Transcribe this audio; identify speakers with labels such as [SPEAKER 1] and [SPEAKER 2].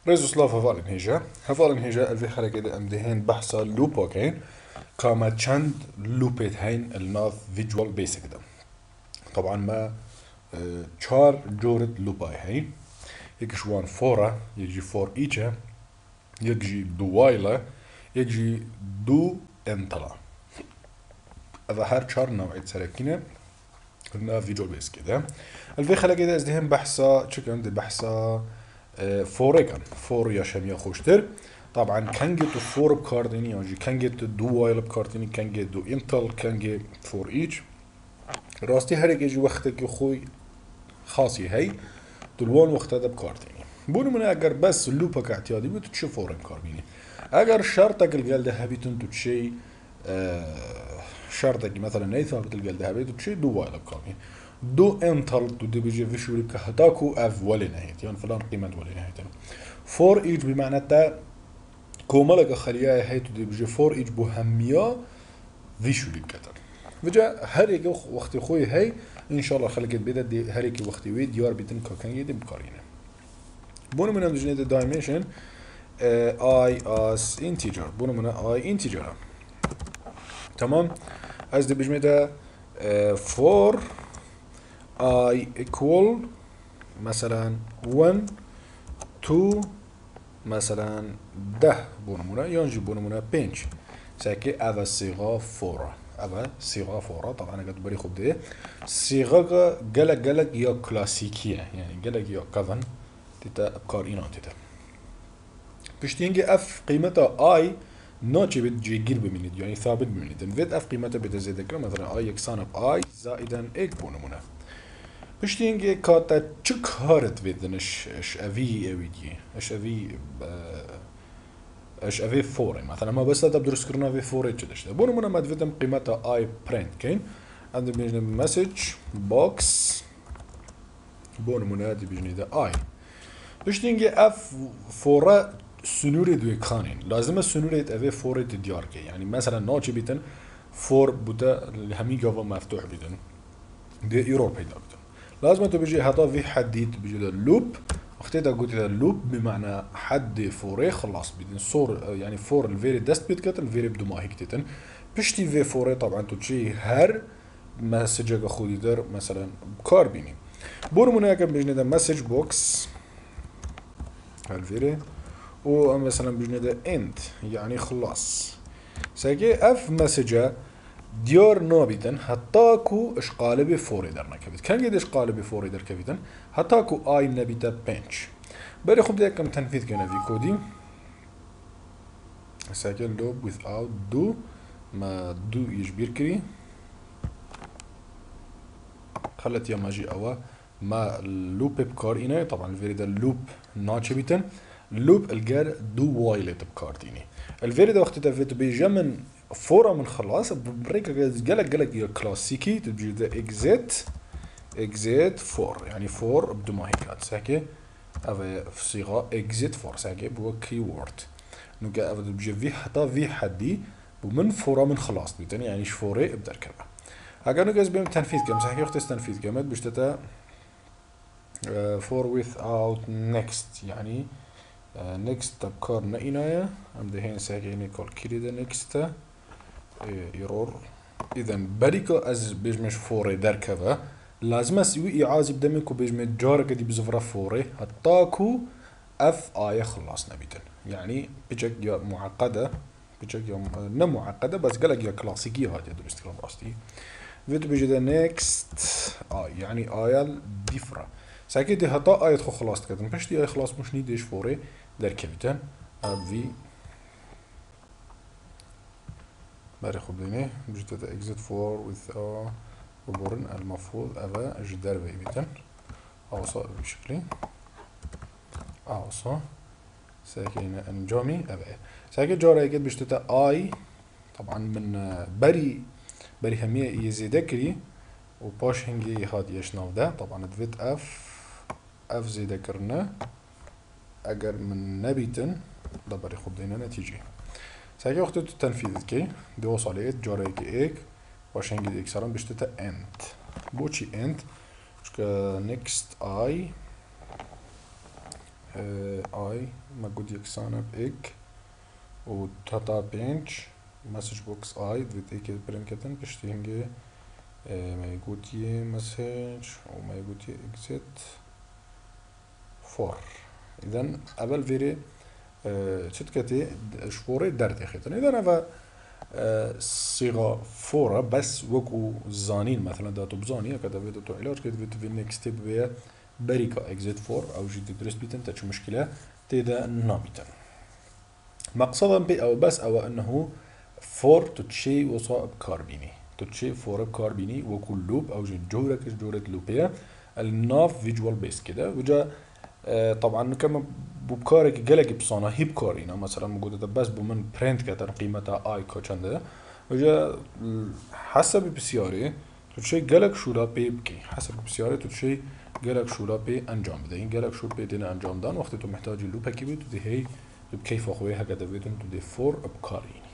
[SPEAKER 1] Rezuslav هفالن هيجا الفي خلقه امدهين بحثا لوبا كين كما چند لوبت هين الناف فيجوال بيسك ده طبعا ما چار جورت لوباي هين يكش وان فورا يجي فور ايچه يجي دو وايلا يجي دو انتلا هذا هر چار نوعية سركينة الناف فيجوال بيسك ده الفي خلقه ده ازدهين بحثا چكن دي بحثا فور كان فور يا شمية خوشتر طبعا كان جيت فور بكارديني يعني كان جيت دو وايل بكارديني كان جيت دو انتل كان جيت فور ايج راستي هرك يجي وقتك يخوي خاصي هي دلوان وقت هذا بكارديني بوني من اگر بس اللوبك اعتيادي بتشي فور كاربيني اگر شرطك القال ده هبيتن تشي شرطك مثلا ني ثابت القال ده هبيتن تشي دو وايل بكارديني دو انتر دو دي بيجي فيشوري كهتاكو اف ولي نهايت يعني فلان قيمة ولي نهايت فور ايج بمعنى تا كومالك خليها هي تو دي بيجي فور ايج بوهمية فيشوري كتر فجأة هريك وقت خوي هي ان شاء الله خلقت بيدا دي هريك وقت ويد ديار بيتن كان يدي بكارينه بونو من جنيه دايمنشن اي اس انتجر بونو من اي انتجر تمام از دي بجمده فور I equal مثلا 1 2 مثلا 10 بونمونا ينجي بونمونا 5 ساكي هذا صيغة فورة هذا صيغة فورة طبعا أنا قد بري خب ده صيغة قلق يا كلاسيكية يعني قلق يا كفن تتا أبكار إينا تتا بشتينجي اف قيمتها اي ناتشي بتجي قرب من يعني ثابت من فيت اف قيمتها بتزيد مثلا اي يكسان اي زائدا ايك بونمونا بشتينجي كاتا چك هارت فيدن اش افي اويدي اش افي فوري مثلا ما بس بدرس كرنا في فوري جدش بونو منا ما تفيدم قيمتها اي برنت كاين عندنا بيجي مسج بوكس بونو منا دي بيجي ده اي بشتينجي اف فورا سنوري دو اكرانين لازم سنوري افي فوري ديار كي يعني مثلا ناتشي بيتن فور بوتا همي جافا مفتوح بيتن دي ايرور بيدا بيتن لازم تبيجي هذا في حديد بيجي اللوب اختيتا قلت اللوب بمعنى حد فوري خلاص بدين صور يعني فور الفيري دست بيتكتن الفيري بدو ما هيك تتن بشتي في فوري طبعا تجي هر مسج خودي در مثلا كاربيني بور مناك بيجي ده مسج بوكس الفيري ومثلا بيجي ده اند يعني خلاص ساكي اف مسجه ديار نابتن حتاكو اش قالب فوري در نكبت كان قد اش قالب فوري در كبتن حتاكو اي نبيتا بنش بري خب ديكم تنفيذ كنا في كودي ساكن لوب without do ما do يجبير كري خلت يا ماجي اوا ما لوب بكار اينا طبعا الفيري ده اللوب ناتش بيتن لوب الجار دو وايلت بكارتيني الفيري ده وقت تفيت بيجا من فورا من خلاص بريكا قلق يا كلاسيكي تبجي ده اكزيت فور يعني فور بدو ما هيك ساكي افا في صيغه اكزيت فور ساكي بو كي وورد نوكا افا تبجي في حتى في حدي ومن فورا من خلاص بيتن يعني شفوري ابدا كذا هكا نوكا بيم تنفيذ كم ساكي وقت تنفيذ كم بشتتا فور without next يعني next تبكار نئنايا ام دهين ساكي نيكول كيري ده next ايرور اذا بريكو از بيجمش فوري دركبه لازم اسوي اعاده بدمكو بيجمش جارك دي بزفره فوري حتاكو اف اي خلاص نبيتن يعني بيجك يا معقده بيجك يا نه معقده بس قالك يا كلاسيكيه هذه دو استكلام راستي فيديو بيجي ده نيكست اي يعني ايال ديفرا ساكي دي هتا اي تخو خلاص كده باش دي اي خلاص مش نيديش فوري دركبتن في بري خب ديني بجد exit for with وبورن المفروض أبا جدار بيبيتن أوصى بشكلي أوصى ساكن أنجامي أبا ساكن جارة يجد بجد آي طبعا من بري همية يزيدكري وباش هنجي هاد يشناو ده طبعا دفيت اف زيدكرنا أجر من نبيتن ده بري خب دينا نتيجة ساكي وقت التنفيذ كي دي وصلت جاري كي ايك باش هنجي اكسران بشتتا انت بوشي انت شكا نيكست اي اي موجود يكسانه بإك وتاتا بينش مسج بوكس اي دفيت ايكي برنكتن بشتينجي ما يقولي مسج وما يقولي اكزيت فور. اذا قبل فيري شتكتي شفوري درت اخيتن. اذا انا صيغة فورة بس وكو زانين مثلا داتو بزانية كده فيديو تو علاج كده فيديو في النكست ستيب بيا بريكا اكزيت فور او جديد درس بيتن تاتش مشكلة تيدا ناميتن مقصدا بي او بس او انه فور تتشي وصائب كاربيني تتشي فور كاربيني وكل لوب او جورك جورة لوبيا الناف فيجوال بيس كده وجا طبعا كما بكارك جلق بصانا هي بكارينا مثلا موجودة بس بمن برنت كتر قيمتها اي كوشنده وجا حسب بسياري تتشي جلق شورا بي بكي حسب بسياري تتشي جلق شورا بي انجام بدين جلق شور بي دين انجام دان وقت تو محتاج اللوبة كي بي تدي هي بكيف اخويها كده بيتن تدي فور بكاريني.